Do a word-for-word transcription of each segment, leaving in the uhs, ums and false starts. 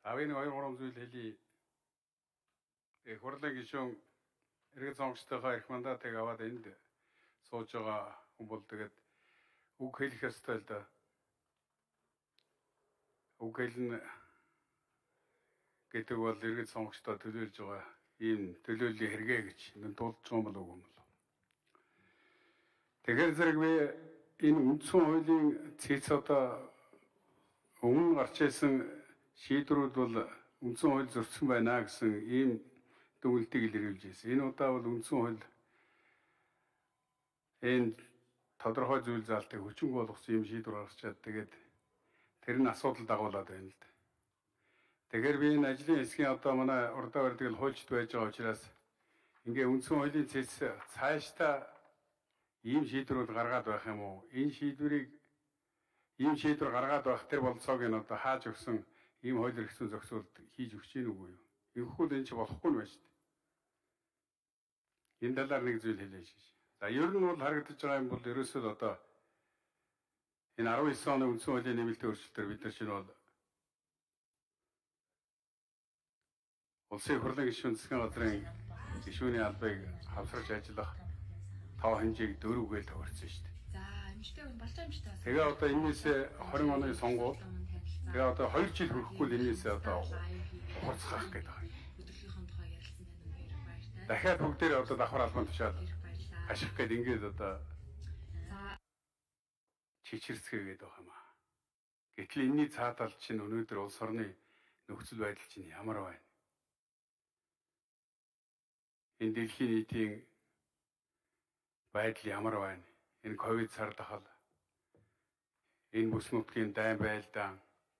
Авийн хоёр гурван зүйл хэлий. Хурлын гишүүн иргэд сонгогчдынхаа эрх мандатыг аваад энд сууж байгаа хүн бол тэгээд үг хэлэх ёстой л да. Үг хэлнэ гэдэг бол иргэд сонгогчдоо төлөөлж байгаа ийм төлөөллийн хэрэгэ гэж энэ дуулж байгаа юм болов уу? Тэгэхээр зэрэг би энэ үндсэн хуулийн цэц одоо өмнө гарч ирсэн шийдвэрүүд бол үндсэн хууль зөрчсөн байна гэсэн ийм дүгнэлтийг илэрхийлж байсан. Энэ удаа бол үндсэн хууль энэ тодорхой зүйл заалтыг хүчинг болгосон юм шийдвэр гаргачаад тэгээд тэр нь асуудал дагуулад байна л да. Тэгэхээр би энэ ажлын хэсгийн одоо манай урдаа барьдаг л хуульчд байж байгаа учраас ингээ үндсэн хуулийн цэц цаашдаа ийм шийдвэрүүд гаргаад байх юм уу? Энэ шийдвэрийг ийм шийдвэр гаргаад байх тэр болцоог нь одоо хааж өгсөн ийм хууль эрхцэн зохицуулт хийж өгч гин үгүй юу? Ингэхгүй энэ ч болохгүй юм байна шүү дээ. Энэ талаар нэг зүйл хэлээ шиш. За ер нь бол харагдаж байгаа юм бол ерөөсөө одоо энэ арван девять оны үндсэн хуулийн нэмэлтийн өөрчлөлтөөр бид нар чинь бол улсын хурлын гишүүн засгийн газрын гишүүний албыг хавсарч ажиллах тав хэмжээг дөрвөөр товарсан шүү дээ. За эмчтэй хүн балтай эмчтэй. Тэгээ одоо энэс двадцать оны сонгуул тэгээ одоо хоёр жил хүрэхгүй л энэс одоо ухарцгаах гэдэг байна. Өдрийнхөө тухай ярилцсан байна уу? Баяртай. Дахиад бүгдээрээ одоо давхар албан тушаал ашиг гээд ингээд одоо чичирцгээгээд байгаа юм аа. Гэтэл энэний цаатал чинь өнөөдөр улс орны нөхцөл байдал чинь ямар байна? Энэ дэлхийн нийтийн байдал ямар байна? Энэ ковид сар дахал энэ бүс нутгийн дайн байлдаан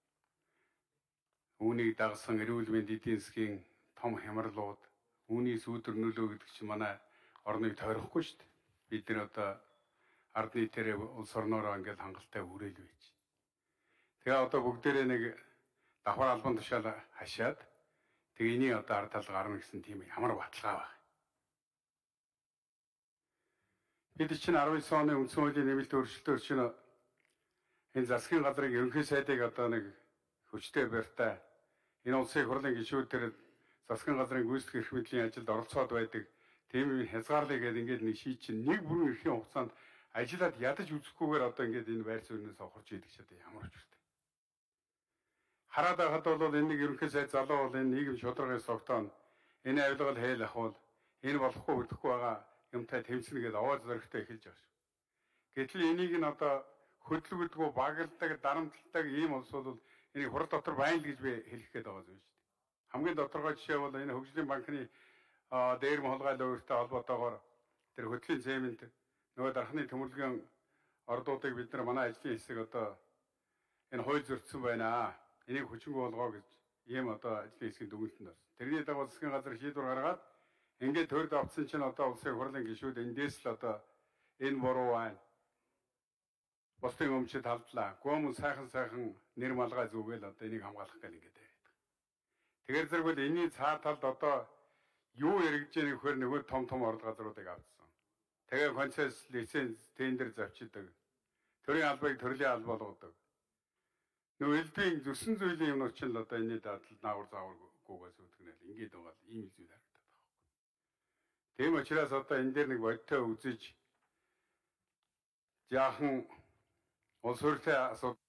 үүнийг дагсан эрүүл мэндийн эдийн засгийн том хямралууд үүний сүүдэр нөлөө гэдэг чинь манай орныг тойрохгүй шүү дээ. Бид нар одоо ард нийтээрээ улс орноороо ингээд хангалттай хүрээл байж. Тэгээ одоо бүгдээрээ нэг давхар албан тушаал хашаад тэгээ энийг одоо ард талд гарна гэсэн тийм ямар баталгаа байна. Бид чинь арван девять оны үндсэн хуулийн нэмэлт өөрчлөлтөөр чинь энэ засгийн газрын ерөнхий сайдыг одоо нэг хүчтэй барьтай энэ улсын хурлын гишүүдээр засгийн газрын гүйцэтгэх эрх мэдлийн ажилд оролцоод байдаг тийм хязгаарлыг гэдэг ингээд нэг шийд чинь нэг бүрэн эрхийн хугацаанд ажиллаад ядаж үзэхгүйгээр одоо ингээд энэ байр суурьнаас авахрч идэх ч одоо ямар учиртай. Хараад байхад бол энэ нэг ерөнхий сайд залуу бол энэ нийгэм шударгаас тогтооно. Энэ авилгал хэйл ахвал энэ болохгүй хөдөхгүй байгаа юмтай тэмцэнэ гэдэг аваад зоригтой эхэлж байгаа шүү. Гэтэл энийг нь одоо хөдөлгөдгөө багалдаг, дарамтлагдаг ийм улс бол энийг хурал дотор байна л гэж би хэлэх гээд байгаа зүйл шүү дээ. Хамгийн тодорхой жишээ бол энэ хөгжлийн банкны дээр мохолгойл өөртөө холбоотойгоор тэр хөтлийн цемент нөгөө дархны төмөрлөгийн ордуудыг бид нар манай ажлын хэсэг одоо энэ хууль зөрчсөн байна. Энийг хүчингүй болгоо гэж ийм одоо ажлын хэсгийн дүгнэлтэнд орсон. Тэрний дагуу засгийн газар шийдвэр гаргаад ингээд төрд авцсан чинь одоо улсын хурлын гишүүд эндээс л одоо энэ буруу байна. Бусдын өмчөд халдлаа. Гүм сайхан сайхан нэр малгай зүгээл одоо энийг хамгаалах гэл ингээд яриад. Тэгэхээр зэрэг бол энэний цаа талд одоо юу яригдж байгааг нөхөр нөгөө том том орд газруудыг авцсан. Тэгээ концесс лиценз тендер завчдаг. Төрийн албыг төрлийн алба болгодог. Нөгөө элбийн зүсэн зүйлийн юмнууд ч л одоо энэний дадлал наавар зааваргүйгээс үүдгнэл ингээд байгаа л ийм зүйл харагдаад байгаа юм. Тийм учраас одоо энэ дээр нэг бодтой үзэж жаахан улс хурлын асуудал